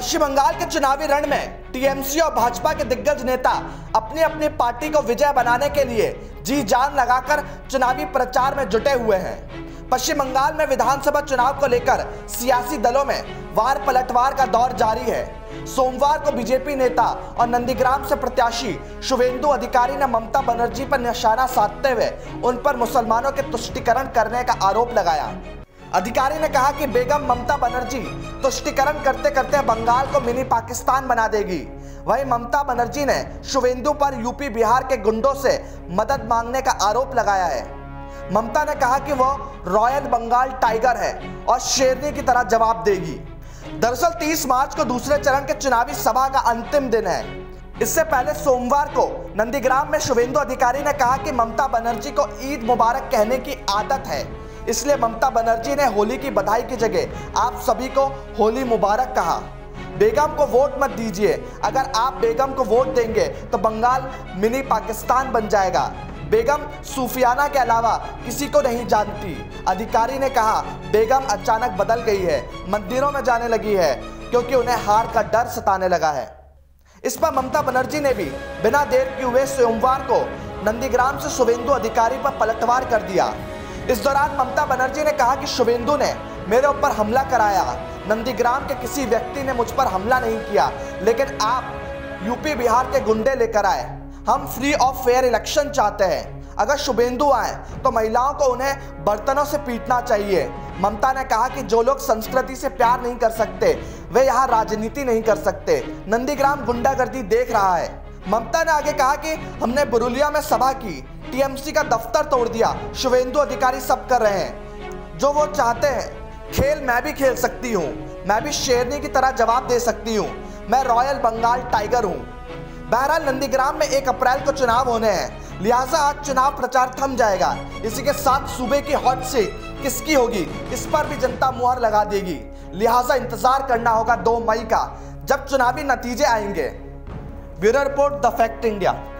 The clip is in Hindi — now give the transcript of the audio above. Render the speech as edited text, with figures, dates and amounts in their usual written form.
पश्चिम बंगाल के चुनावी रण में टीएमसी और भाजपा के दिग्गज नेता अपनी अपनी पार्टी को विजय बनाने के लिए जी जान लगाकर चुनावी प्रचार में जुटे हुए हैं। पश्चिम बंगाल में विधानसभा चुनाव को लेकर सियासी दलों में वार पलटवार का दौर जारी है। सोमवार को बीजेपी नेता और नंदीग्राम से प्रत्याशी शुवेंदु अधिकारी ने ममता बनर्जी पर निशाना साधते हुए उन पर मुसलमानों के तुष्टीकरण करने का आरोप लगाया। अधिकारी ने कहा कि बेगम ममता बनर्जी तुष्टीकरण करते करते बंगाल को मिनी पाकिस्तान बना देगी। वहीं ममता बनर्जी ने शुवेंदु पर यूपी बिहार के गुंडों से मदद मांगने का आरोप लगाया है। ममता ने कहा कि वो रॉयल बंगाल टाइगर है और शेरनी की तरह जवाब देगी। दरअसल 30 मार्च को दूसरे चरण के चुनावी सभा का अंतिम दिन है। इससे पहले सोमवार को नंदीग्राम में शुवेंदु अधिकारी ने कहा कि ममता बनर्जी को ईद मुबारक कहने की आदत है, इसलिए ममता बनर्जी ने होली की बधाई की जगह आप सभी को होली मुबारक कहा। बेगम को वोट मत दीजिए, अगर आप बेगम को वोट देंगे तो बंगाल मिनी पाकिस्तान बन जाएगा। बेगम सूफियाना के अलावा किसी को नहीं जानती। अधिकारी ने कहा बेगम अचानक बदल गई है, मंदिरों में जाने लगी है क्योंकि उन्हें हार का डर सताने लगा है। इस पर ममता बनर्जी ने भी बिना देर किए हुए सोमवार को नंदीग्राम से शुवेंदु अधिकारी पर पलटवार कर दिया। इस दौरान ममता बनर्जी ने कहा कि शुवेंदु ने मेरे ऊपर हमला कराया, नंदीग्राम के किसी व्यक्ति ने मुझ पर हमला नहीं किया, लेकिन आप यूपी बिहार के गुंडे लेकर आए। हम फ्री और फेयर इलेक्शन चाहते हैं। अगर शुवेंदु आए तो महिलाओं को उन्हें बर्तनों से पीटना चाहिए। ममता ने कहा कि जो लोग संस्कृति से प्यार नहीं कर सकते वे यहाँ राजनीति नहीं कर सकते। नंदीग्राम गुंडागर्दी देख रहा है। ममता ने आगे कहा कि हमने बुरुलिया में सभा की, टीएमसी का दफ्तर तोड़ दिया, शुवेंदु अधिकारी सब कर रहे हैं जो वो चाहते हैं। खेल मैं भी खेल सकती हूँ, मैं भी शेरनी की तरह जवाब दे सकती हूँ, मैं रॉयल बंगाल टाइगर हूँ। बहरहाल नंदीग्राम में 1 अप्रैल को चुनाव होने हैं, लिहाजा आज चुनाव प्रचार थम जाएगा। इसी के साथ सूबे की हॉट सीट किसकी होगी इस पर भी जनता मुहर लगा देगी। लिहाजा इंतजार करना होगा 2 मई का, जब चुनावी नतीजे आएंगे। Bureau report, the fact India.